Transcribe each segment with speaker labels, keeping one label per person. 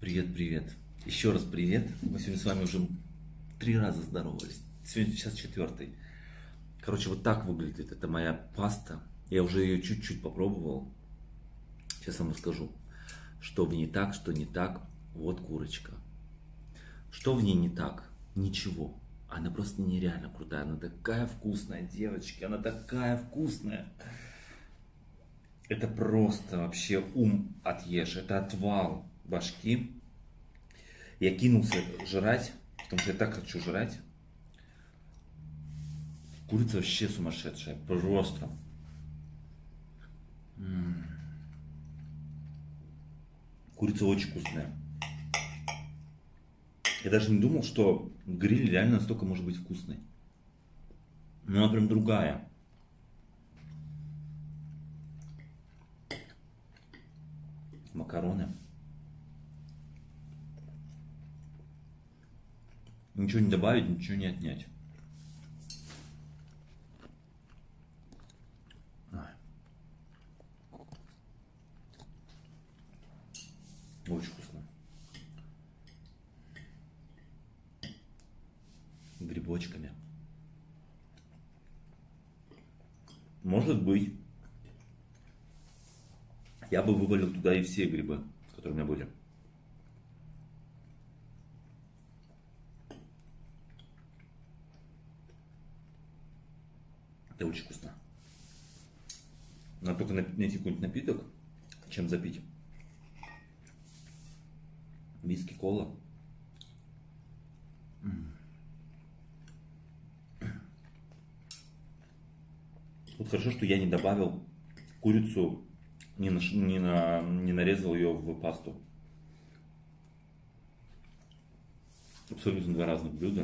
Speaker 1: Привет, привет. Еще раз привет. Мы сегодня с вами уже 3 раза здоровались. Сегодня сейчас четвертый. Короче, вот так выглядит. Это моя паста. Я уже ее чуть-чуть попробовал. Сейчас вам расскажу, что в ней так, что не так. Вот курочка. Что в ней не так? Ничего. Она просто нереально крутая. Она такая вкусная, девочки. Она такая вкусная. Это просто вообще ум отъешь. Это отвал башки. Я кинулся жрать, потому что я так хочу жрать. Курица вообще сумасшедшая. Просто. Курица очень вкусная. Я даже не думал, что гриль реально настолько может быть вкусный. Но она прям другая. Макароны. Ничего не добавить, ничего не отнять. Очень вкусно. Грибочками. Может быть, я бы вывалил туда и все грибы, которые у меня были. Это очень вкусно. Надо только найти какой-нибудь напиток, чем запить. Виски, кола. Вот хорошо, что я не добавил курицу, не нарезал ее в пасту. Абсолютно два разных блюда.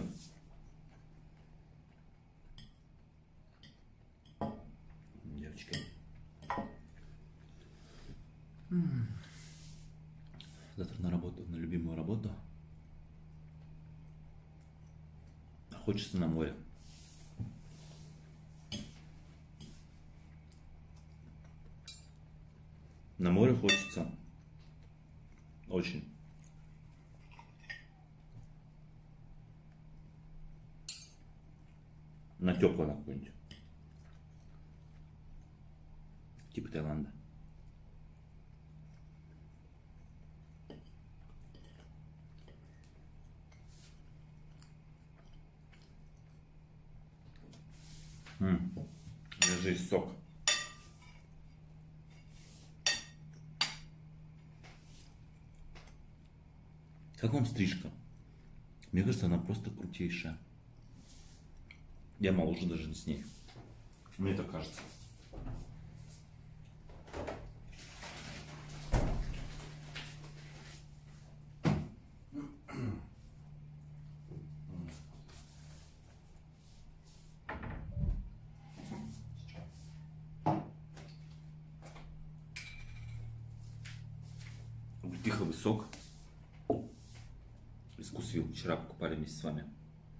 Speaker 1: Девочки. Завтра на работу, на любимую работу. Хочется на море. На море хочется. Очень. На теплое какое-нибудь. Типа Таиланда. Даже есть сок. Как вам стрижка? Мне кажется, она просто крутейшая. Я моложе даже с ней. Мне так кажется. Тиховый сок. Из Вкусвилл. Вчера покупали вместе с вами.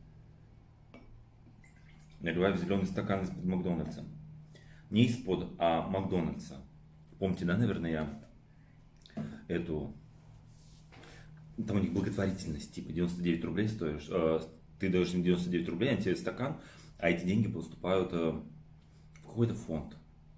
Speaker 1: Наливаю в зеленый стакан из-под Макдональдса. Не из-под, а Макдональдса. Помните, да, наверное, я эту... Там у них благотворительность, типа 99 рублей стоишь. Ты даешь им 99 рублей, они тебе стакан, а эти деньги поступают в какой-то фонд.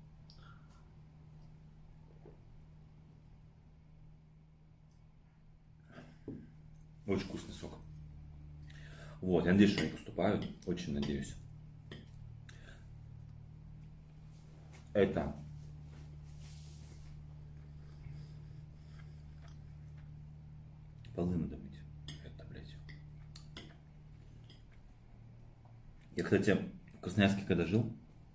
Speaker 1: Очень вкусный сок. Вот, я надеюсь, что они поступают. Очень надеюсь. Это полы надо мыть. Это, блядь. Я, кстати, в Красноярске когда жил,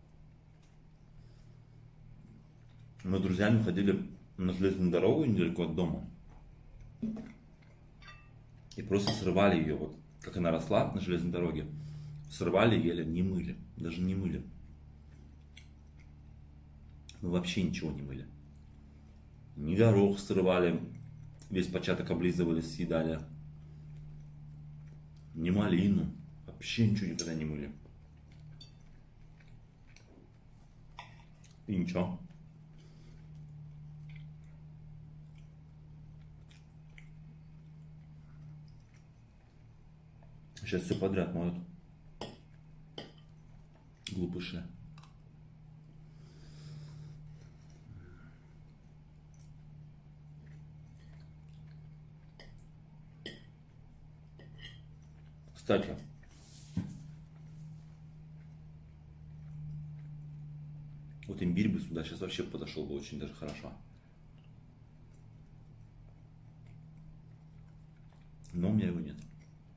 Speaker 1: мы с друзьями ходили на железную дорогу недалеко от дома. И просто срывали ее, вот как она росла на железной дороге. Срывали, ели, не мыли. Даже не мыли. Мы вообще ничего не мыли. Ни горох срывали, весь початок облизывали, съедали. Ни малину. Вообще ничего никогда не мыли. И ничего. Сейчас все подряд моют. Глупыши. Кстати, вот имбирь бы сюда сейчас вообще подошел бы очень даже хорошо. Но у меня его нет.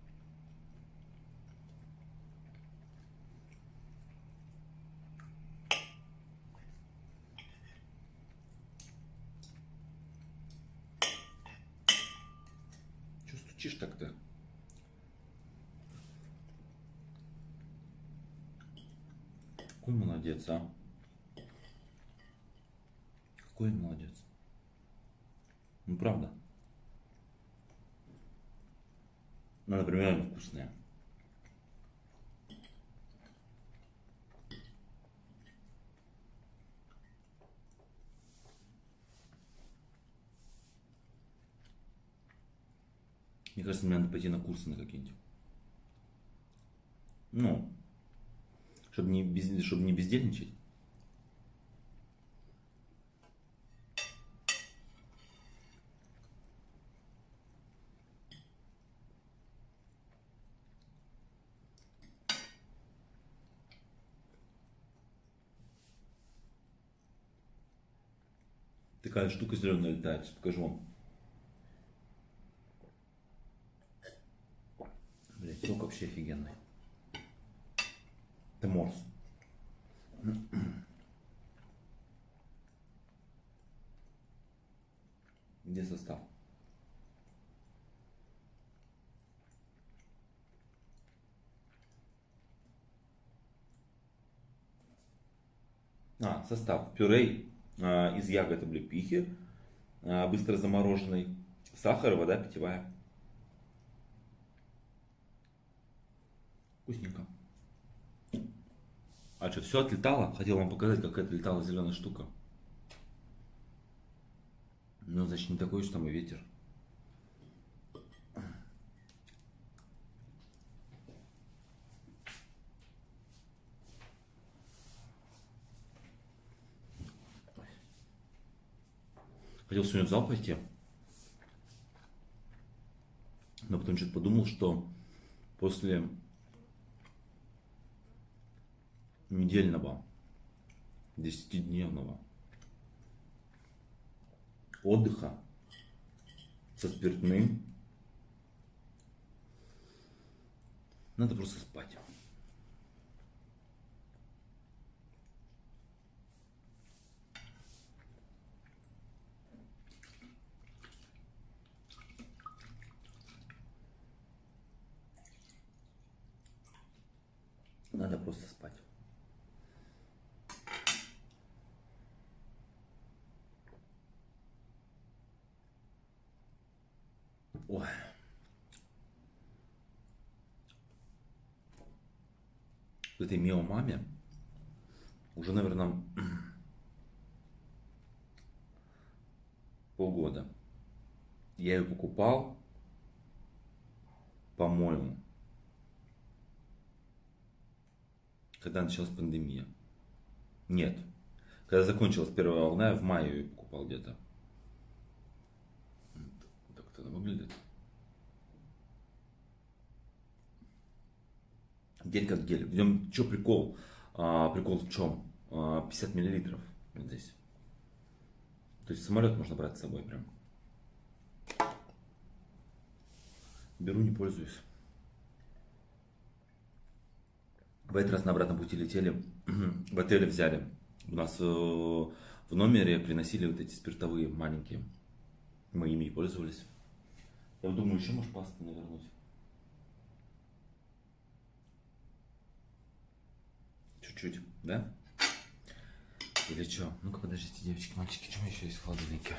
Speaker 1: Че стучишь так-то? Какой молодец, а? Какой молодец. Ну, правда. Ну, например, они вкусные. Мне кажется, мне надо пойти на курсы на какие-нибудь. Ну, чтобы не бездельничать. Такая штука зеленая летает, покажу вам. Блять, сок вообще офигенный. Это морс. Где состав? Состав. Пюре из ягод облепихи, быстро замороженный, сахар, вода питьевая. Вкусненько. А что, все отлетало? Хотел вам показать, как отлетала зеленая штука. Ну, значит, не такой уж там и ветер. Хотел сегодня в зал пойти. Но потом что-то подумал, что после недельного, 10-дневного отдыха со спиртным надо просто спать. Надо просто спать. Ой. В этой Мио Маме уже, наверное, полгода. Я ее покупал, по-моему, когда началась пандемия. Нет. Когда закончилась первая волна, я в мае ее покупал где-то. Так это выглядит. Гель как гель. В нем что прикол? Прикол в чем? 50 миллилитров вот здесь. То есть самолет можно брать с собой прям. Беру, не пользуюсь. В этот раз на обратном пути летели, в отеле взяли. У нас в номере приносили вот эти спиртовые маленькие. Мы ими и пользовались. Я думаю, еще может пасту навернуть. Чуть-чуть, да? Или что? Ну-ка, подождите, девочки, мальчики, что еще есть в холодильнике?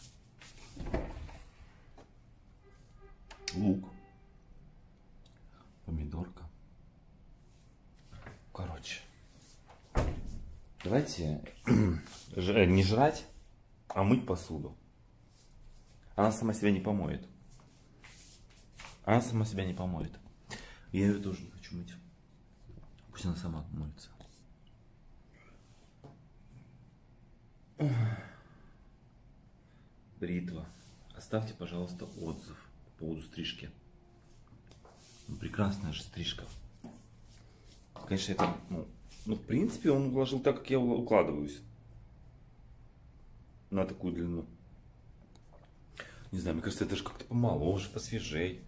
Speaker 1: Лук. Помидорка. Короче. Давайте не жрать, а мыть посуду. Она сама себя не помоет. Она сама себя не помоет. Я ее тоже не хочу мыть. Пусть она сама моется. Бритва. Оставьте, пожалуйста, отзыв по поводу стрижки. Ну, прекрасная же стрижка. Конечно, это, ну, в принципе, он уложил так, как я укладываюсь. На такую длину. Не знаю, мне кажется, это же как-то помоложе, посвежей.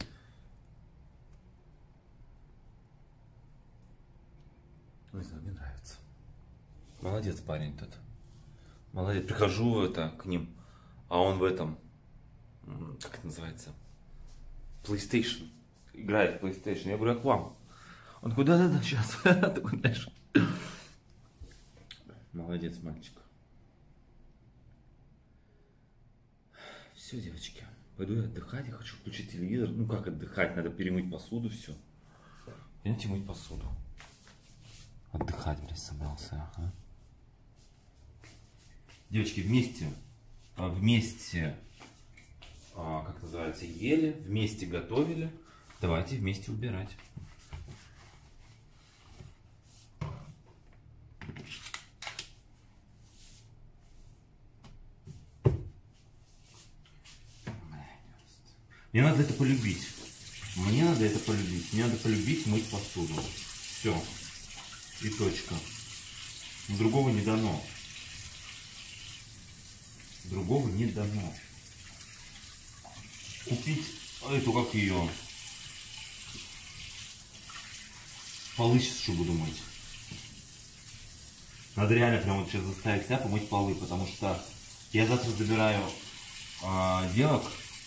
Speaker 1: Не знаю, мне нравится. Молодец парень тот. Молодец. Прихожу к ним, а он в этом, как это называется, PlayStation. Играет в PlayStation. Я говорю, а к вам? Он такой, да-да-да, сейчас. Такой, знаешь. Молодец, мальчик. Все, девочки. Пойду я отдыхать. Я хочу включить телевизор. Ну как отдыхать? Надо перемыть посуду, все. Пойдемте мыть посуду. Отдыхать, блядь, собрался. Ага. Девочки, вместе, как называется, ели, вместе готовили. Давайте вместе убирать. Мне надо это полюбить. Мне надо это полюбить. Мне надо полюбить мыть посуду. Все. И точка. Другого не дано. Другого не дано. Купить эту, как ее, полы сейчас еще буду мыть. Надо реально прям вот сейчас заставить себя помыть полы, потому что я завтра забираю девок.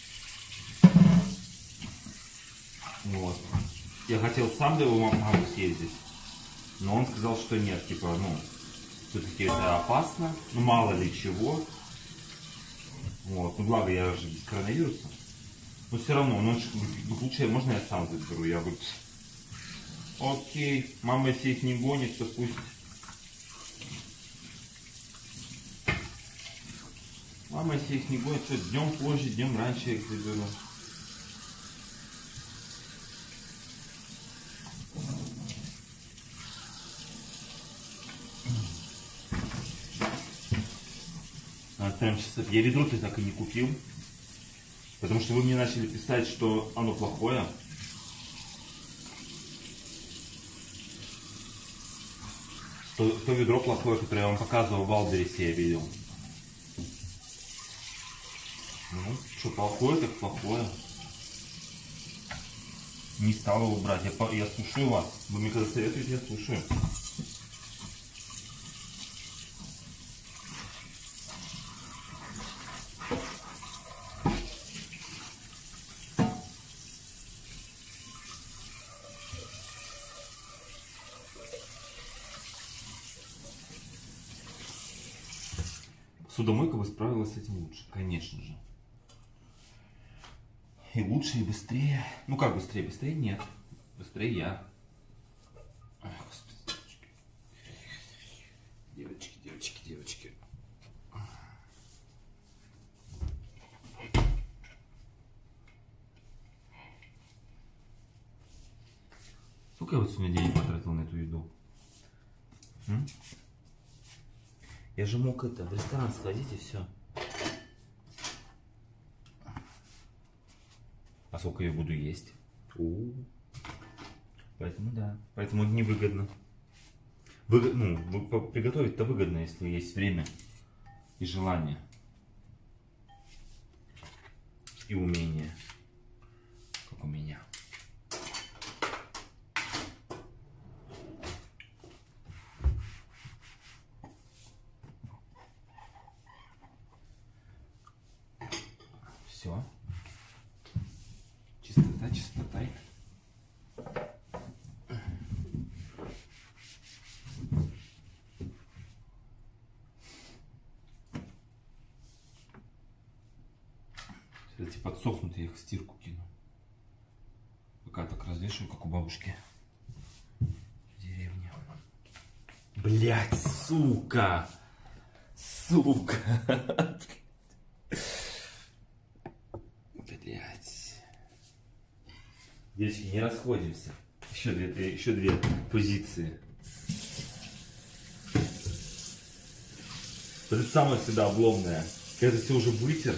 Speaker 1: Вот. Я хотел сам до его мамы съездить, но он сказал, что нет, типа, ну, все-таки это опасно, ну, мало ли чего. Вот, ну, благо я же без коронавируса. Но все равно, ну, лучше, можно я сам заберу? Я говорю, окей, мама если их не гонит, то пусть. Мама если их не гонит, что днем позже, днем раньше я их заберу. Прям сейчас я ведро так и не купил, потому что вы мне начали писать, что оно плохое. То ведро плохое, которое я вам показывал в Валбересе, я видел. Ну, что плохое, так плохое. Не стал его брать. Я слушаю вас. Вы мне когда советуете, я слушаю. Судомойка бы справилась с этим лучше, конечно же. И лучше, и быстрее. Ну как быстрее? Быстрее нет. Быстрее я. Ой, господи, девочки. Девочки. Сколько я вот сегодня денег потратил на эту еду? Я же мог в ресторан сходить и все. А сколько я буду есть? Поэтому да. Поэтому невыгодно. Ну, приготовить-то выгодно, если есть время и желание. И умение. Как у меня. Все. Чистота. Эти подсохнут, я их в стирку кину. Пока так развешиваю, как у бабушки в деревне. Блять, сука! Блять. Девочки, не расходимся. Еще две позиции. Это самое всегда обломное. Когда все уже вытер.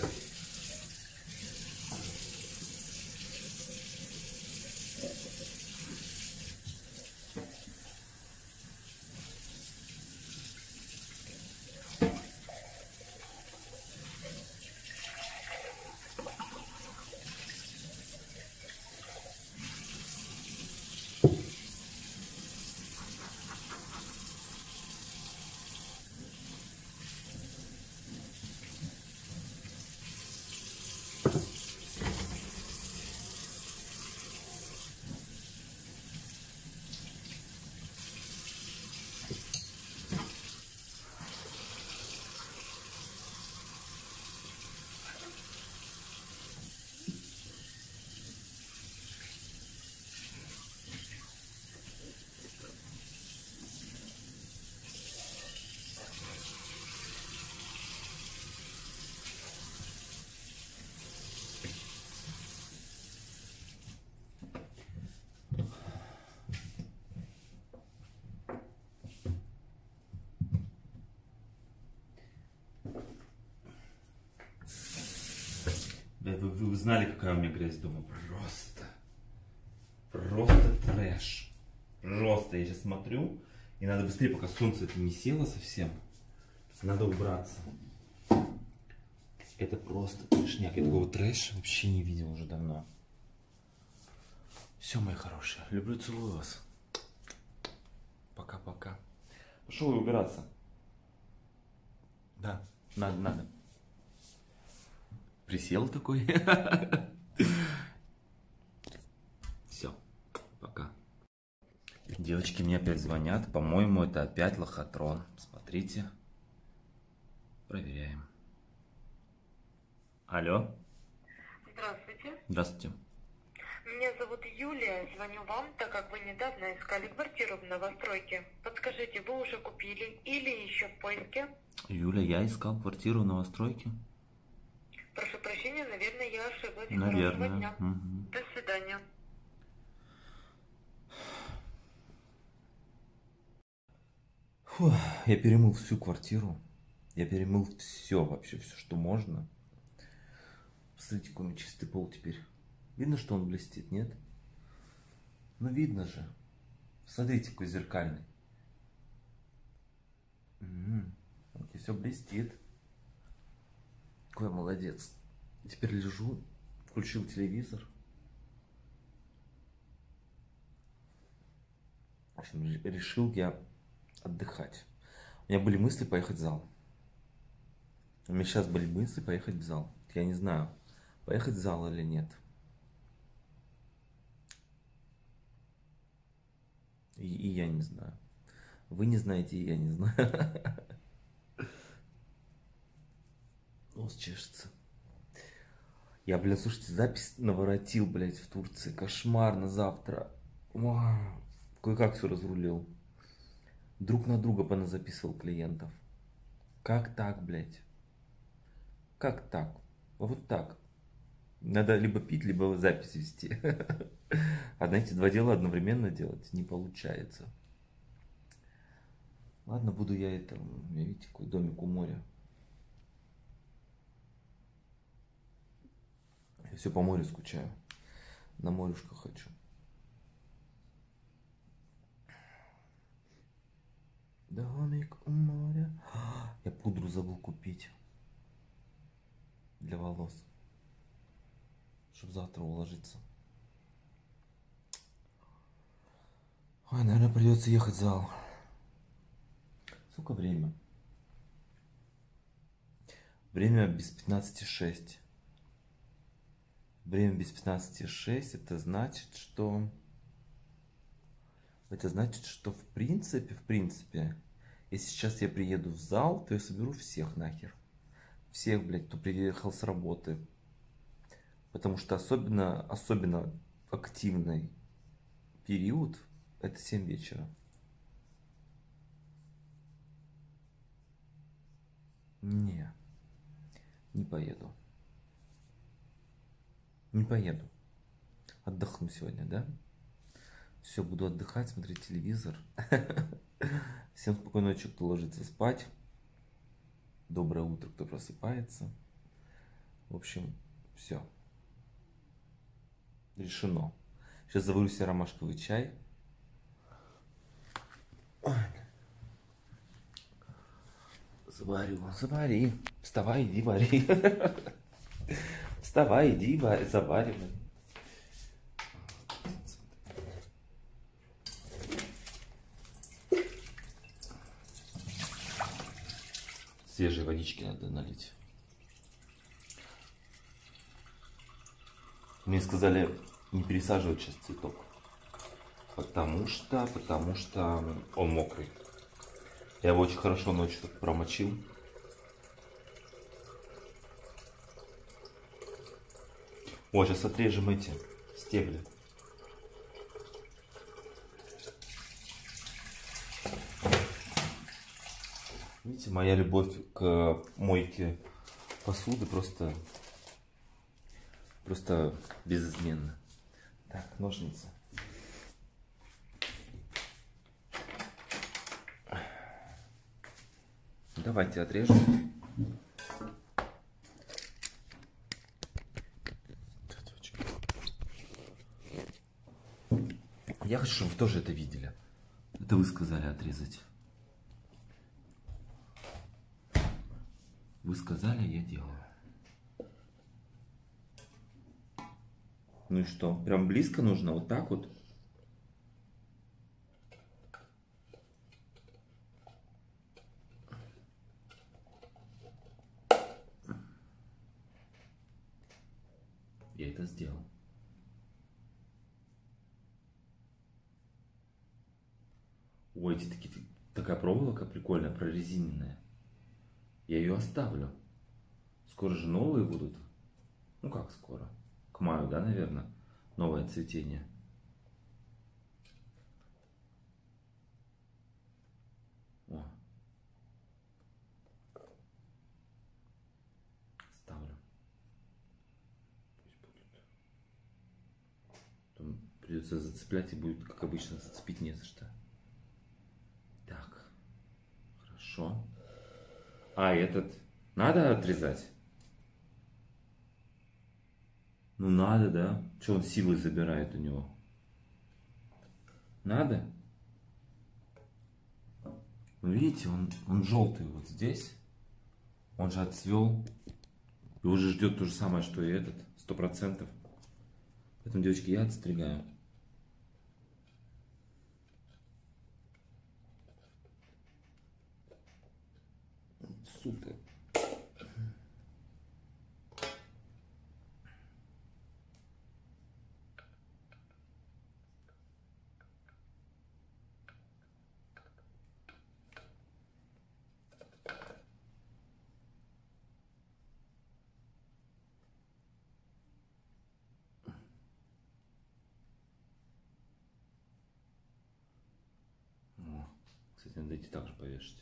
Speaker 1: Да, вы знали, какая у меня грязь дома? Просто трэш. Просто я сейчас смотрю, и надо быстрее, пока солнце это не село совсем. Надо убраться. Это просто трэшняк. Я такого трэша вообще не видел уже давно. Все, мои хорошие. Люблю, целую вас. Пока-пока. Пошел убираться. Да, надо. Присел такой. Все, пока. Девочки мне опять звонят. По-моему, это опять лохотрон. Смотрите. Проверяем. Алло.
Speaker 2: Здравствуйте.
Speaker 1: Здравствуйте.
Speaker 2: Меня зовут Юлия. Звоню вам, так как вы недавно искали квартиру в новостройке. Подскажите, вы уже купили или еще в поиске?
Speaker 1: Юля, я искал квартиру в новостройке.
Speaker 2: Прошу прощения, наверное, я ошиблась.
Speaker 1: Наверное.
Speaker 2: Хорошего дня.
Speaker 1: Угу.
Speaker 2: До свидания.
Speaker 1: Фу, я перемыл всю квартиру. Я перемыл все вообще, все, что можно. Посмотрите, какой у меня чистый пол теперь. Видно, что он блестит, нет? Ну, видно же. Смотрите, какой зеркальный. Вот и все блестит. Какой я молодец. Теперь лежу, включил телевизор. В общем, решил я отдыхать. У меня были мысли поехать в зал. У меня сейчас были мысли поехать в зал. Я не знаю, поехать в зал или нет. И я не знаю. Вы не знаете, и я не знаю. Нос чешется. Я, блин, слушайте, запись наворотил, блядь, в Турции. Кошмар на завтра. Кое-как все разрулил. Друг на друга поназаписывал клиентов. Как так, блядь? Как так? Вот так. Надо либо пить, либо запись вести. А знаете, два дела одновременно делать не получается. Ладно, буду я это... Видите, какой домик у моря. Я все по морю скучаю. На морюшко хочу. Домик у моря. Я пудру забыл купить. Для волос. Чтобы завтра уложиться. Ой, наверное, придется ехать в зал. Сколько время? Время без 15:06. Время без 15:06. Это значит, что... Это значит, что в принципе, если сейчас я приеду в зал, то я соберу всех нахер. Всех, блядь, кто приехал с работы. Потому что особенно активный период это 7 вечера. Не поеду. Не поеду. Отдохну сегодня, да? Все, буду отдыхать, смотреть телевизор. Всем спокойной ночи, кто ложится спать. Доброе утро, кто просыпается. В общем, все. Решено. Сейчас заварю себе ромашковый чай. Завари. Вставай, иди вари. Вставай, иди заваривай. Свежей водички надо налить. Мне сказали не пересаживать сейчас цветок. Потому что он мокрый. Я его очень хорошо ночью так промочил. О, сейчас отрежем эти стебли. Видите, моя любовь к мойке посуды просто безызменна. Так, ножницы. Давайте отрежем. Я хочу, чтобы вы тоже это видели. Это вы сказали отрезать. Вы сказали, я делаю. Ну и что? Прям близко нужно? Вот так вот? Я это сделал. Ой, эти такая проволока прикольная, прорезиненная. Я ее оставлю. Скоро же новые будут. Ну как скоро? К маю, да, наверное? Новое цветение. О. Ставлю. Пусть будет. Потом придется зацеплять, и будет, как обычно, зацепить не за что. Так. Хорошо. А этот надо отрезать? Ну надо, да? Что он силой забирает у него? Надо? Ну, видите, он желтый вот здесь. Он же отцвел. И уже ждет то же самое, что и этот. 100%. Поэтому, девочки, я отстригаю. Супер. О, кстати, надо эти также повешать.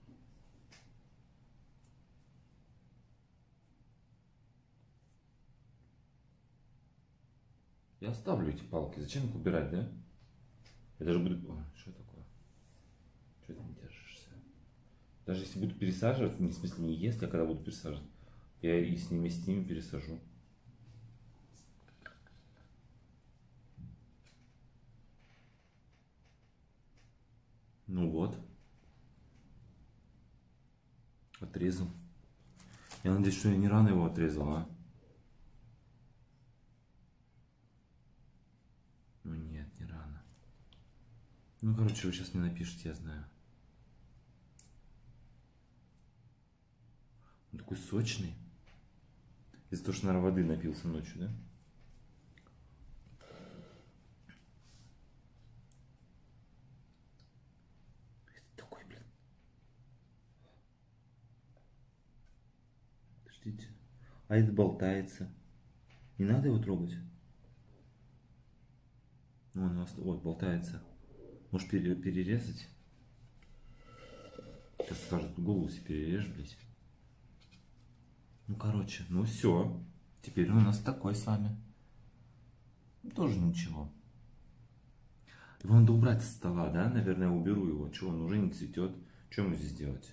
Speaker 1: Я оставлю эти палки. Зачем их убирать, да? Я даже буду... Ой, что такое? Что ты не держишься? Даже если буду пересаживать, в смысле не если, а когда буду пересаживать, я и с ними пересажу. Ну вот. Отрезал. Я надеюсь, что я не рано его отрезал, а? Ну нет, не рано. Ну, короче, вы сейчас мне напишите, я знаю. Он такой сочный. Из-за того, что, наверное, воды напился ночью, да? Это такой, блин. Подождите. А это болтается. Не надо его трогать? Вон у нас, вот, болтается. Может перерезать? Сейчас скажут, голову себе перережь, блядь. Ну, короче, ну все. Теперь у нас такой с вами. Тоже ничего. Его надо убрать со стола, да? Наверное, уберу его. Чего, он уже не цветет. Что ему здесь делать?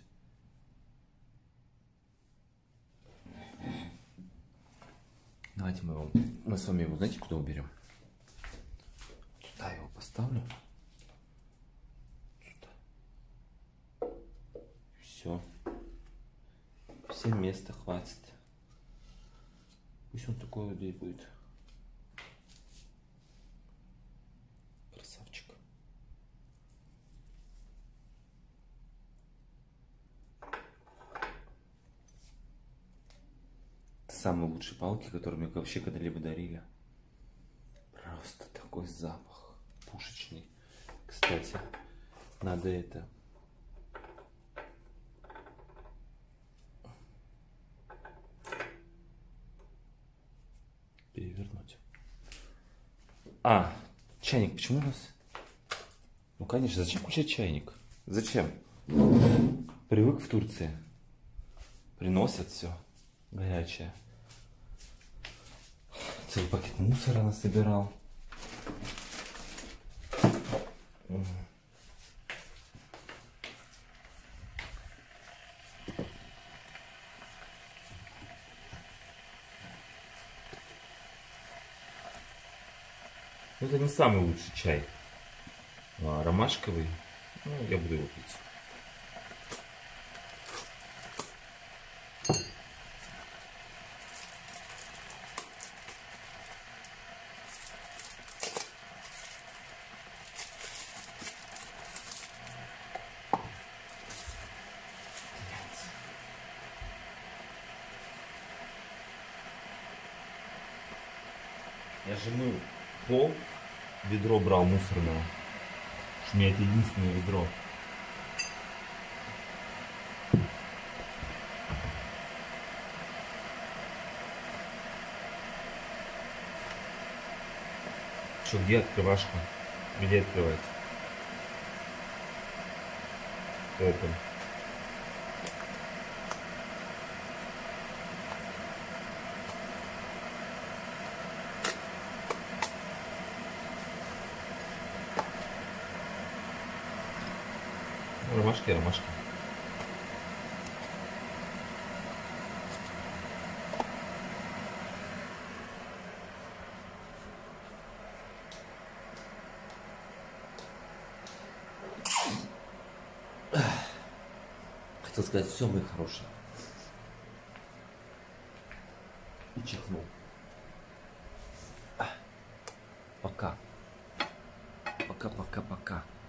Speaker 1: Давайте мы с вами его, знаете, куда уберем? Сюда его поставлю. Сюда. Все. Всем места хватит. Пусть он такой вот здесь будет. Красавчик. Самые лучшие палки, которые мне вообще когда-либо дарили. Просто такой запах пушечный. Кстати, надо это... перевернуть. А, чайник почему у нас? Ну, конечно, зачем включать чайник? Зачем? Привык в Турции. Приносят все горячее. Целый пакет мусора насобирал. Это не самый лучший чай. Ромашковый. Ну, я буду его пить. Я же мыл пол, ведро брал мусорное. У меня это единственное ведро. Что, где открывашка? Где открывается? Open. Ромашки, ромашки. Хотел сказать, все, мои хорошие. И чихнул. Пока. Пока.